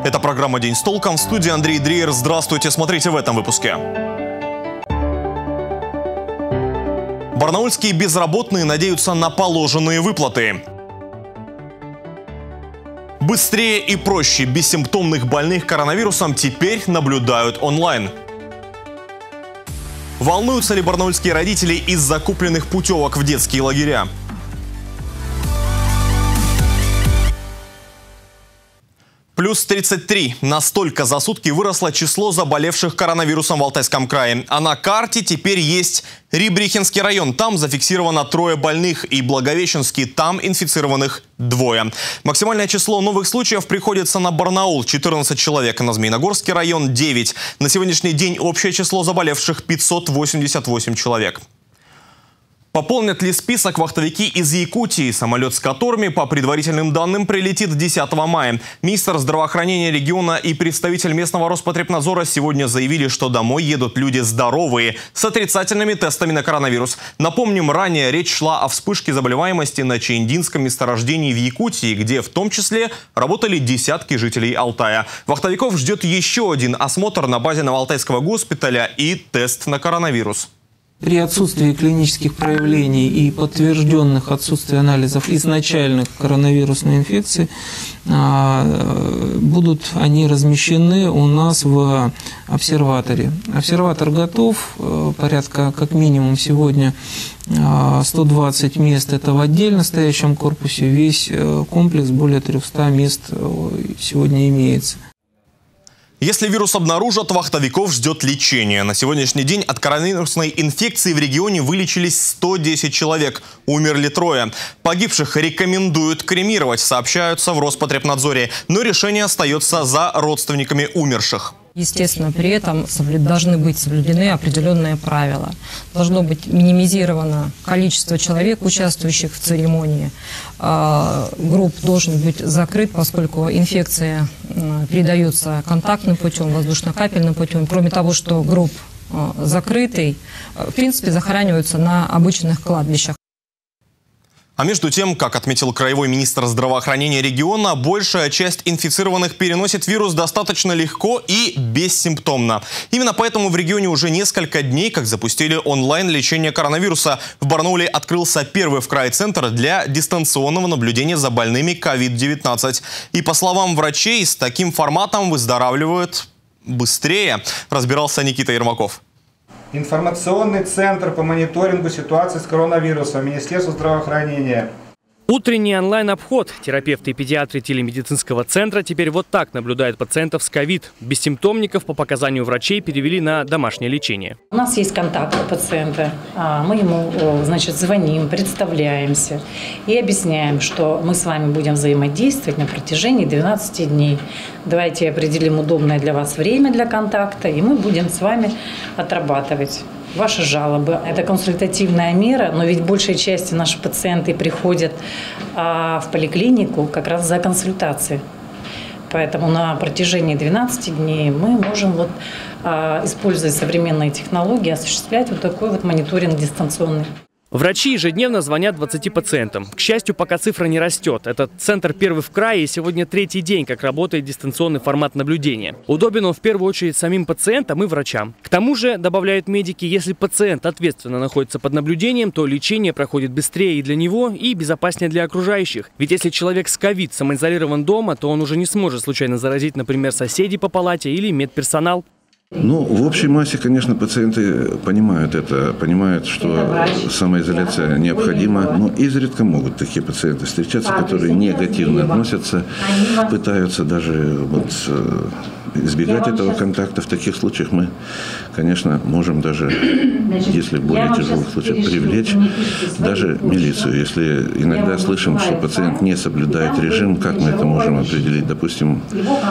Это программа «День с толком». В студии Андрей Дриер. Здравствуйте. Смотрите в этом выпуске. Барнаульские безработные надеются на положенные выплаты. Быстрее и проще бессимптомных больных коронавирусом теперь наблюдают онлайн. Волнуются ли барнаульские родители из-за купленных путевок в детские лагеря? Плюс 33. Настолько за сутки выросло число заболевших коронавирусом в Алтайском крае. А на карте теперь есть Рябрихинский район. Там зафиксировано 3 больных. И Благовещенский. Там инфицированных 2. Максимальное число новых случаев приходится на Барнаул – 14 человек. На Змеиногорский район – 9. На сегодняшний день общее число заболевших – 588 человек. Пополнят ли список вахтовики из Якутии, самолет с которыми, по предварительным данным, прилетит 10 мая? Министр здравоохранения региона и представитель местного Роспотребнадзора сегодня заявили, что домой едут люди здоровые, с отрицательными тестами на коронавирус. Напомним, ранее речь шла о вспышке заболеваемости на Чаиндинском месторождении в Якутии, где в том числе работали десятки жителей Алтая. Вахтовиков ждет еще один осмотр на базе Новоалтайского госпиталя и тест на коронавирус. При отсутствии клинических проявлений и подтвержденных отсутствия анализов изначальных коронавирусной инфекции будут они размещены у нас в обсерваторе. Обсерватор готов, порядка как минимум сегодня 120 мест это в отдельно стоящем корпусе, весь комплекс более 300 мест сегодня имеется. Если вирус обнаружат, вахтовиков ждет лечение. На сегодняшний день от коронавирусной инфекции в регионе вылечились 110 человек. Умерли 3. Погибших рекомендуют кремировать, сообщаются в Роспотребнадзоре. Но решение остается за родственниками умерших. Естественно, при этом должны быть соблюдены определенные правила. Должно быть минимизировано количество человек, участвующих в церемонии. Групп должен быть закрыт, поскольку инфекция передается контактным путем, воздушно-капельным путем. Кроме того, что групп закрытый, в принципе, захораниваются на обычных кладбищах. А между тем, как отметил краевой министр здравоохранения региона, большая часть инфицированных переносит вирус достаточно легко и бессимптомно. Именно поэтому в регионе уже несколько дней, как запустили онлайн-лечение коронавируса. В Барнауле открылся первый в крае центр для дистанционного наблюдения за больными COVID-19. И по словам врачей, с таким форматом выздоравливают быстрее, разбирался Никита Ермаков. Информационный центр по мониторингу ситуации с коронавирусом Министерства здравоохранения. Утренний онлайн-обход. Терапевты и педиатры телемедицинского центра теперь вот так наблюдают пациентов с ковид. Бессимптомников по показанию врачей перевели на домашнее лечение. У нас есть контакт пациента. Мы ему, звоним, представляемся и объясняем, что мы с вами будем взаимодействовать на протяжении 12 дней. Давайте определим удобное для вас время для контакта, и мы будем с вами отрабатывать ваши жалобы. Это консультативная мера, но ведь большей части наши пациенты приходят в поликлинику как раз за консультацией. Поэтому на протяжении 12 дней мы можем, используя современные технологии, осуществлять вот такой вот мониторинг дистанционный. Врачи ежедневно звонят 20 пациентам. К счастью, пока цифра не растет. Этот центр первый в крае, и сегодня 3-й день, как работает дистанционный формат наблюдения. Удобен он в первую очередь самим пациентам и врачам. К тому же, добавляют медики, если пациент ответственно находится под наблюдением, то лечение проходит быстрее и для него, и безопаснее для окружающих. Ведь если человек с ковид самоизолирован дома, то он уже не сможет случайно заразить, например, соседей по палате или медперсонал. В общей массе, конечно, пациенты понимают это, понимают, что самоизоляция необходима, но изредка могут такие пациенты встречаться, которые негативно относятся, пытаются даже избегать этого контакта. В таких случаях мы, конечно, можем даже, если в более тяжелых случаях, привлечь даже милицию. Если иногда слышим, что пациент не соблюдает режим, как мы это можем определить? Допустим,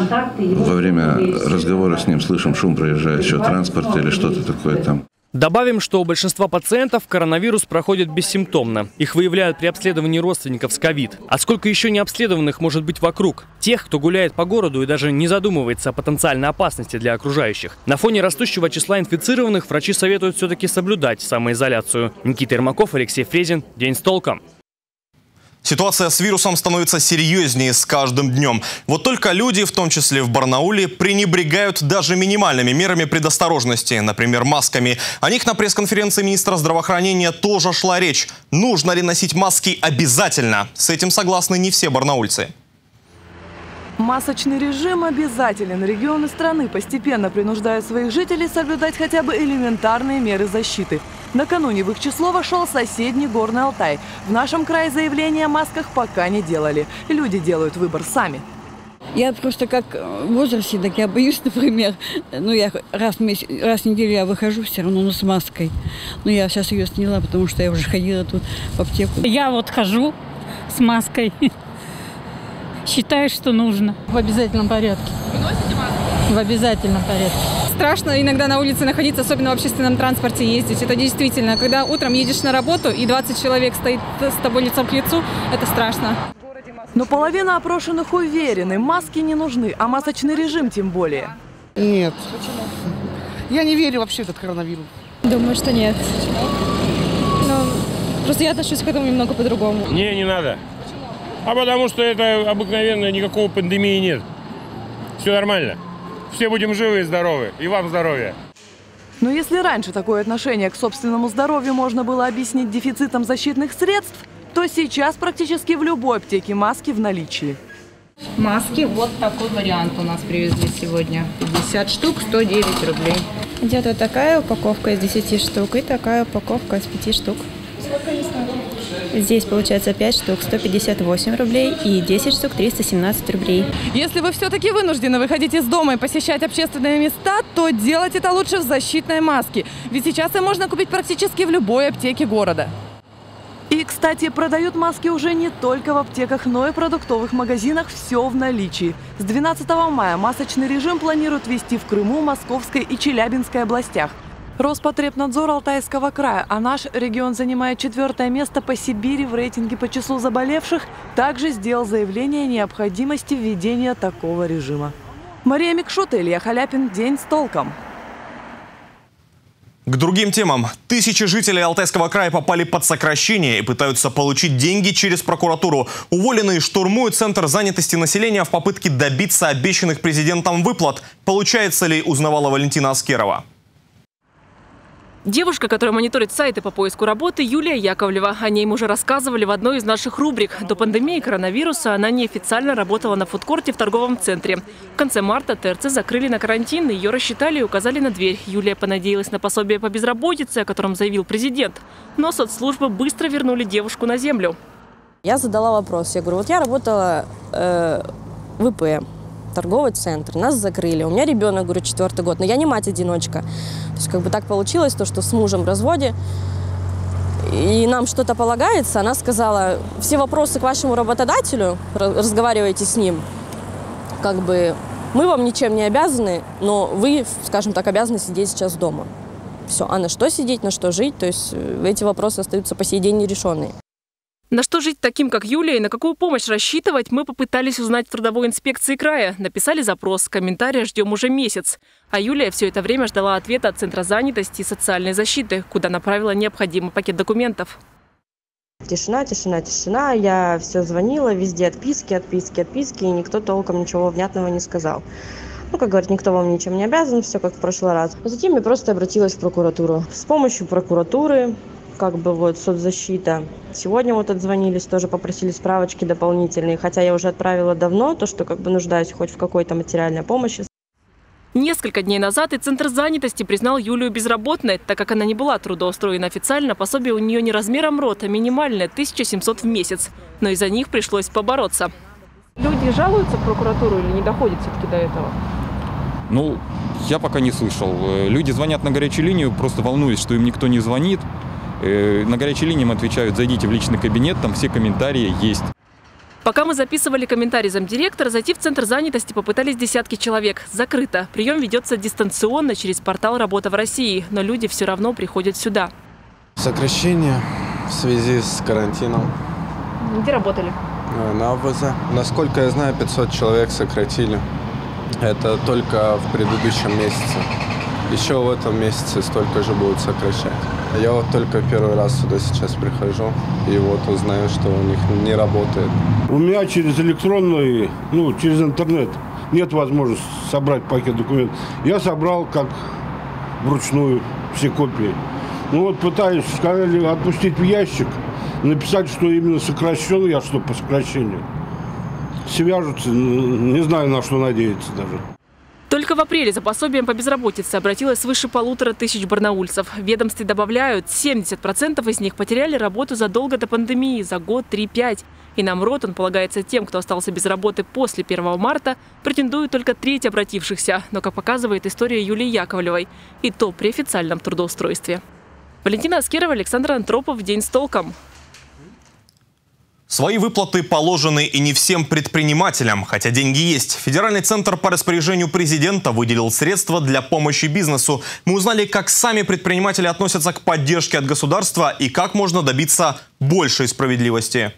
во время разговора с ним слышим шум проезжающего транспорта или что-то такое там. Добавим, что у большинства пациентов коронавирус проходит бессимптомно. Их выявляют при обследовании родственников с ковид. А сколько еще необследованных может быть вокруг? Тех, кто гуляет по городу и даже не задумывается о потенциальной опасности для окружающих. На фоне растущего числа инфицированных врачи советуют все-таки соблюдать самоизоляцию. Никита Ермаков, Алексей Фрезин. День с толком. Ситуация с вирусом становится серьезнее с каждым днем. Вот только люди, в том числе в Барнауле, пренебрегают даже минимальными мерами предосторожности, например, масками. О них на пресс-конференции министра здравоохранения тоже шла речь. Нужно ли носить маски обязательно? С этим согласны не все барнаульцы. Масочный режим обязателен. Регионы страны постепенно принуждают своих жителей соблюдать хотя бы элементарные меры защиты. Накануне в их число вошел соседний Горный Алтай. В нашем крае заявления о масках пока не делали. Люди делают выбор сами. Я просто как в возрасте, так я боюсь, например, я раз в неделю я выхожу все равно с маской. Но я сейчас ее сняла, потому что я уже ходила тут в аптеку. Я вот хожу с маской. Считаю, что нужно. В обязательном порядке. Вы носите маску? В обязательном порядке. Страшно иногда на улице находиться, особенно в общественном транспорте ездить. Это действительно, когда утром едешь на работу и 20 человек стоит с тобой лицом к лицу, это страшно. Но половина опрошенных уверены, маски не нужны, а масочный режим тем более. Нет. Почему? Я не верю вообще в этот коронавирус. Думаю, что нет. Просто я отношусь к этому немного по-другому. Не надо. А потому что это обыкновенно, никакого пандемии нет. Все нормально. Все будем живы и здоровы. И вам здоровья. Но если раньше такое отношение к собственному здоровью можно было объяснить дефицитом защитных средств, то сейчас практически в любой аптеке маски в наличии. Маски, вот такой вариант у нас привезли сегодня. 50 штук, 109 рублей. Идет вот такая упаковка из 10 штук и такая упаковка из 5 штук. Сколько они стоят? Здесь получается 5 штук 158 рублей и 10 штук 317 рублей. Если вы все-таки вынуждены выходить из дома и посещать общественные места, то делать это лучше в защитной маске. Ведь сейчас их можно купить практически в любой аптеке города. И, кстати, продают маски уже не только в аптеках, но и в продуктовых магазинах. Все в наличии. С 12 мая масочный режим планируют ввести в Крыму, Московской и Челябинской областях. Роспотребнадзор Алтайского края, а наш регион занимает 4-е место по Сибири в рейтинге по числу заболевших, также сделал заявление о необходимости введения такого режима. Мария Микшута, Илья Халяпин. День с толком. К другим темам. Тысячи жителей Алтайского края попали под сокращение и пытаются получить деньги через прокуратуру. Уволенные штурмуют Центр занятости населения в попытке добиться обещанных президентом выплат. Получается ли, узнавала Валентина Аскерова. Девушка, которая мониторит сайты по поиску работы, Юлия Яковлева. О ней мы уже рассказывали в одной из наших рубрик. До пандемии коронавируса она неофициально работала на фудкорте в торговом центре. В конце марта ТРЦ закрыли на карантин, ее рассчитали и указали на дверь. Юлия понадеялась на пособие по безработице, о котором заявил президент. Но соцслужбы быстро вернули девушку на землю. Я задала вопрос. Я говорю, вот я работала в ИП. Торговый центр, нас закрыли. У меня ребенок, говорю, 4-й год, но я не мать-одиночка. То есть как бы так получилось, что с мужем в разводе, и нам что-то полагается. Она сказала, все вопросы к вашему работодателю, разговаривайте с ним. Как бы мы вам ничем не обязаны, но вы, скажем так, обязаны сидеть сейчас дома. Все, а на что сидеть, на что жить, то есть эти вопросы остаются по сей день нерешенные. На что жить таким, как Юлия, и на какую помощь рассчитывать, мы попытались узнать в трудовой инспекции края. Написали запрос, комментария ждем уже месяц. А Юлия все это время ждала ответа от Центра занятости и социальной защиты, куда направила необходимый пакет документов. Тишина, тишина, тишина. Я все звонила, везде отписки, отписки, отписки, и никто толком ничего внятного не сказал. Как говорят, никто вам ничем не обязан, все как в прошлый раз. Затем я просто обратилась в прокуратуру. С помощью прокуратуры, соцзащита. Сегодня отзвонились, тоже попросили справочки дополнительные, хотя я уже отправила давно, то, что нуждаюсь хоть в какой-то материальной помощи. Несколько дней назад и Центр занятости признал Юлию безработной, так как она не была трудоустроена официально. Пособие у нее не размером рот, а минимальное – 1700 в месяц. Но из-за них пришлось побороться. Люди жалуются в прокуратуру или не доходит все-таки до этого? Я пока не слышал. Люди звонят на горячую линию, просто волнуясь, что им никто не звонит. На горячей линии им отвечают, зайдите в личный кабинет, там все комментарии есть. Пока мы записывали комментарий замдиректора, зайти в Центр занятости попытались десятки человек. Закрыто. Прием ведется дистанционно через портал «Работа в России», но люди все равно приходят сюда. Сокращение в связи с карантином. Где работали? На АВЗ. Насколько я знаю, 500 человек сократили. Это только в предыдущем месяце. Еще в этом месяце столько же будут сокращать. Я вот только первый раз сюда сейчас прихожу, и вот узнаю, что у них не работает. У меня через электронный, через интернет нет возможности собрать пакет документов. Я собрал как вручную все копии. Пытаюсь, сказали, отпустить в ящик, написать, что именно сокращен я, что по сокращению. Свяжутся, не знаю, на что надеяться даже. Только в апреле за пособием по безработице обратилось свыше 1500 барнаульцев. В ведомстве добавляют, 70% из них потеряли работу задолго до пандемии, за год 3-5. И наоборот, он полагается тем, кто остался без работы после 1 марта, претендует только треть обратившихся. Но, как показывает история Юлии Яковлевой, и то при официальном трудоустройстве. Валентина Аскерова, Александр Антропов. День с толком. Свои выплаты положены и не всем предпринимателям, хотя деньги есть. Федеральный центр по распоряжению президента выделил средства для помощи бизнесу. Мы узнали, как сами предприниматели относятся к поддержке от государства и как можно добиться большей справедливости.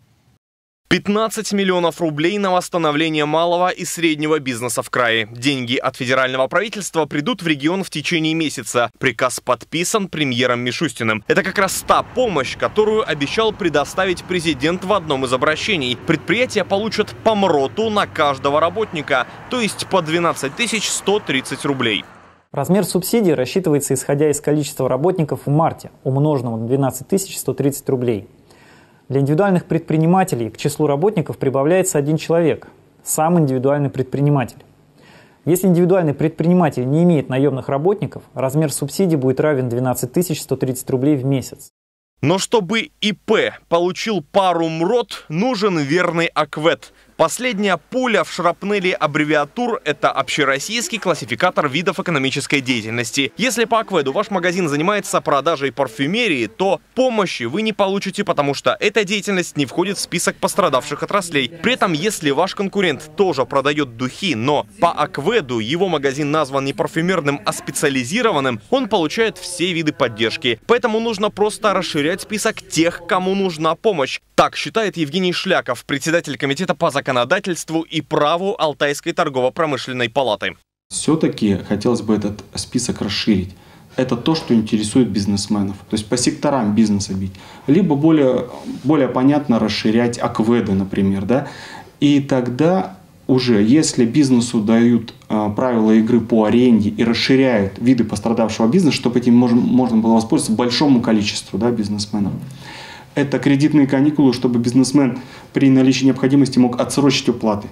15 миллионов рублей на восстановление малого и среднего бизнеса в крае. Деньги от федерального правительства придут в регион в течение месяца. Приказ подписан премьером Мишустиным. Это как раз та помощь, которую обещал предоставить президент в одном из обращений. Предприятия получат по МРОТу на каждого работника, то есть по 12 130 рублей. Размер субсидий рассчитывается исходя из количества работников в марте, умноженного на 12 130 рублей. Для индивидуальных предпринимателей к числу работников прибавляется 1 человек – сам индивидуальный предприниматель. Если индивидуальный предприниматель не имеет наемных работников, размер субсидий будет равен 12 130 рублей в месяц. Но чтобы ИП получил пару МРОТ, нужен верный АКВЭД. Последняя пуля в шрапнели аббревиатур – это общероссийский классификатор видов экономической деятельности. Если по АКВЭДу ваш магазин занимается продажей парфюмерии, то помощи вы не получите, потому что эта деятельность не входит в список пострадавших отраслей. При этом, если ваш конкурент тоже продает духи, но по АКВЭДу его магазин назван не парфюмерным, а специализированным, он получает все виды поддержки. Поэтому нужно просто расширять список тех, кому нужна помощь. Так считает Евгений Шляков, председатель комитета по законодательству и праву Алтайской торгово-промышленной палаты. Все-таки хотелось бы этот список расширить. Это то, что интересует бизнесменов. То есть по секторам бизнеса бить. Либо более понятно расширять АКВЭДы, например. Да? И тогда уже, если бизнесу дают правила игры по аренде и расширяют виды пострадавшего бизнеса, чтобы этим можно было воспользоваться большому количеству бизнесменов. Это кредитные каникулы, чтобы бизнесмен при наличии необходимости мог отсрочить уплаты.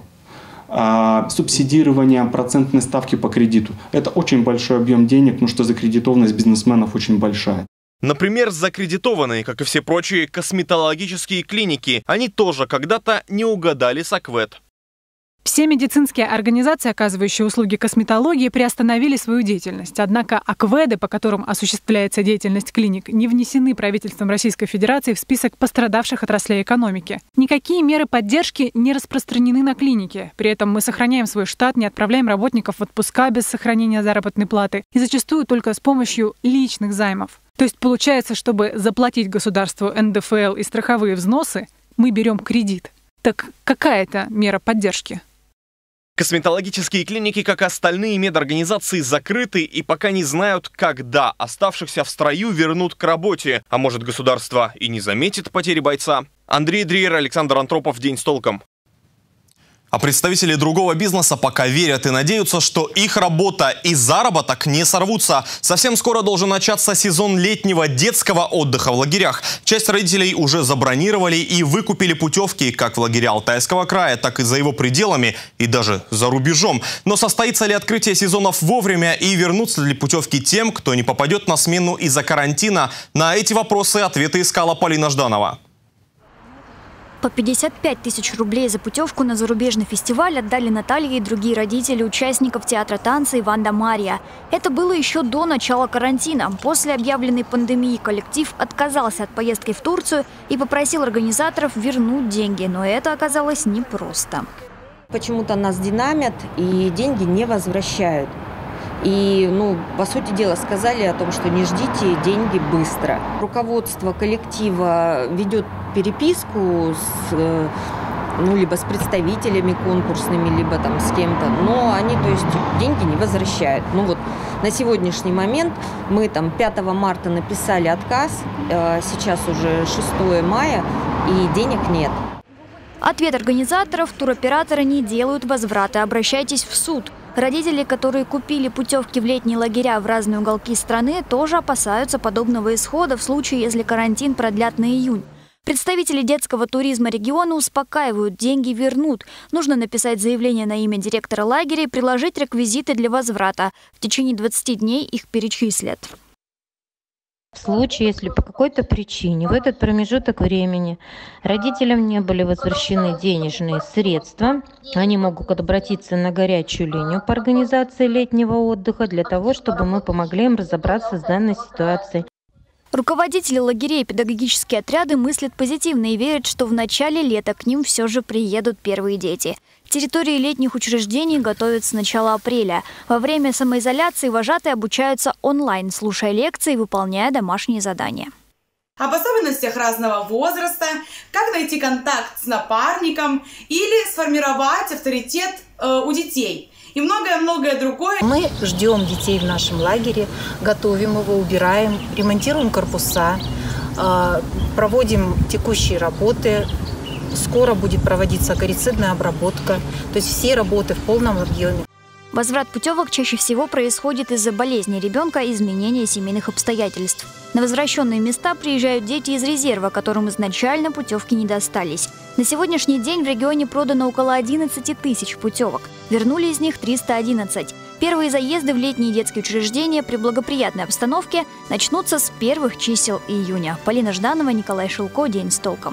Субсидирование процентной ставки по кредиту. Это очень большой объем денег, потому что закредитованность бизнесменов очень большая. Например, закредитованные, как и все прочие, косметологические клиники. Они тоже когда-то не угадали с АКВЭД. Все медицинские организации, оказывающие услуги косметологии, приостановили свою деятельность. Однако АКВЭДы, по которым осуществляется деятельность клиник, не внесены правительством Российской Федерации в список пострадавших отраслей экономики. Никакие меры поддержки не распространены на клиники. При этом мы сохраняем свой штат, не отправляем работников в отпуска без сохранения заработной платы и зачастую только с помощью личных займов. То есть получается, чтобы заплатить государству НДФЛ и страховые взносы, мы берем кредит. Так какая это мера поддержки? Косметологические клиники, как и остальные медорганизации, закрыты и пока не знают, когда оставшихся в строю вернут к работе. А может, государство и не заметит потери бойца? Андрей Дриер, Александр Антропов. День с толком. А представители другого бизнеса пока верят и надеются, что их работа и заработок не сорвутся. Совсем скоро должен начаться сезон летнего детского отдыха в лагерях. Часть родителей уже забронировали и выкупили путевки как в лагеря Алтайского края, так и за его пределами, и даже за рубежом. Но состоится ли открытие сезонов вовремя и вернутся ли путевки тем, кто не попадет на смену из-за карантина? На эти вопросы ответы искала Полина Жданова. По 55 тысяч рублей за путевку на зарубежный фестиваль отдали Наталья и другие родители участников театра танца «Иван Мария». Это было еще до начала карантина. После объявленной пандемии коллектив отказался от поездки в Турцию и попросил организаторов вернуть деньги. Но это оказалось непросто. Почему-то нас динамят и деньги не возвращают. И, по сути дела, сказали о том, что не ждите деньги быстро. Руководство коллектива ведет переписку с либо с представителями конкурсными, либо там с кем-то, но они, то есть, деньги не возвращают. На сегодняшний момент мы там 5 марта написали отказ, сейчас уже 6 мая, и денег нет. Ответ организаторов: туроператоры не делают возврата, обращайтесь в суд. Родители, которые купили путевки в летние лагеря в разные уголки страны, тоже опасаются подобного исхода в случае, если карантин продлят на июнь. Представители детского туризма региона успокаивают: деньги вернут. Нужно написать заявление на имя директора лагеря и приложить реквизиты для возврата. В течение 20 дней их перечислят. В случае, если по какой-то причине в этот промежуток времени родителям не были возвращены денежные средства, они могут обратиться на горячую линию по организации летнего отдыха для того, чтобы мы помогли им разобраться с данной ситуацией. Руководители лагерей и педагогические отряды мыслят позитивно и верят, что в начале лета к ним все же приедут первые дети. Территории летних учреждений готовят с начала апреля. Во время самоизоляции вожатые обучаются онлайн, слушая лекции и выполняя домашние задания. Об особенностях разного возраста, как найти контакт с напарником или сформировать авторитет у детей. И многое-многое другое. Мы ждем детей в нашем лагере, готовим его, убираем, ремонтируем корпуса, проводим текущие работы. Скоро будет проводиться акарицидная обработка. То есть все работы в полном объеме. Возврат путевок чаще всего происходит из-за болезни ребенка и изменения семейных обстоятельств. На возвращенные места приезжают дети из резерва, которым изначально путевки не достались. На сегодняшний день в регионе продано около 11 тысяч путевок. Вернули из них 311. Первые заезды в летние детские учреждения при благоприятной обстановке начнутся с первых чисел июня. Полина Жданова, Николай Шилко. День с толком.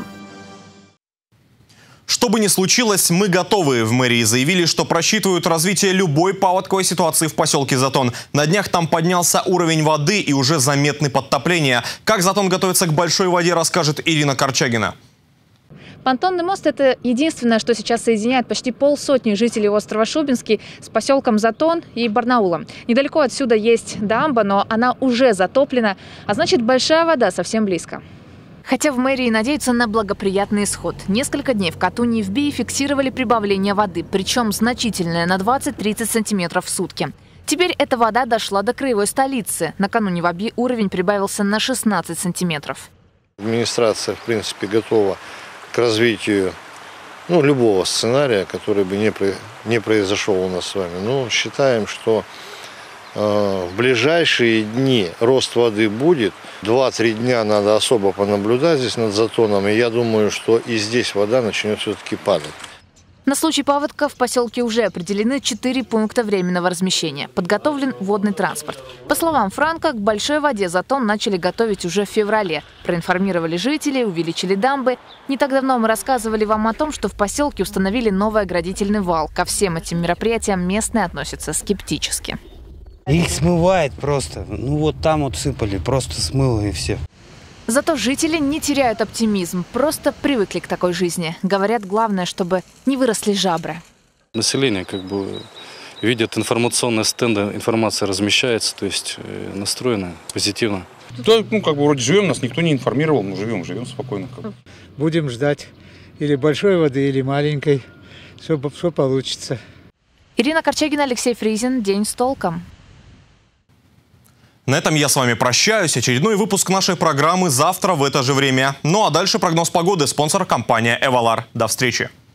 Что бы ни случилось, мы готовы. В мэрии заявили, что просчитывают развитие любой паводковой ситуации в поселке Затон. На днях там поднялся уровень воды и уже заметны подтопления. Как Затон готовится к большой воде, расскажет Ирина Корчагина. Понтонный мост – это единственное, что сейчас соединяет почти полсотни жителей острова Шубинский с поселком Затон и Барнаулом. Недалеко отсюда есть дамба, но она уже затоплена, а значит, большая вода совсем близко. Хотя в мэрии надеются на благоприятный исход. Несколько дней в Катуни и в Бии фиксировали прибавление воды, причем значительное, на 20-30 сантиметров в сутки. Теперь эта вода дошла до краевой столицы. Накануне в Аби уровень прибавился на 16 сантиметров. Администрация, в принципе, готова к развитию любого сценария, который бы не произошел у нас с вами. Но считаем, что в ближайшие дни рост воды будет. 2-3 дня надо особо понаблюдать здесь над Затоном. И я думаю, что и здесь вода начнет все-таки падать. На случай паводка в поселке уже определены 4 пункта временного размещения. Подготовлен водный транспорт. По словам Франка, к большой воде Затон начали готовить уже в феврале. Проинформировали жителей, увеличили дамбы. Не так давно мы рассказывали вам о том, что в поселке установили новый оградительный вал. Ко всем этим мероприятиям местные относятся скептически. Их смывает просто. Там сыпали, просто смыло и все. Зато жители не теряют оптимизм, просто привыкли к такой жизни. Говорят, главное, чтобы не выросли жабры. Население видит информационные стенды, информация размещается, то есть настроено позитивно. Да, вроде живем, нас никто не информировал, мы живем спокойно. Будем ждать или большой воды, или маленькой, что получится. Ирина Корчагина, Алексей Фризин. День с толком. На этом я с вами прощаюсь. Очередной выпуск нашей программы завтра в это же время. Ну а дальше прогноз погоды. Спонсор — компания «Эвалар». До встречи.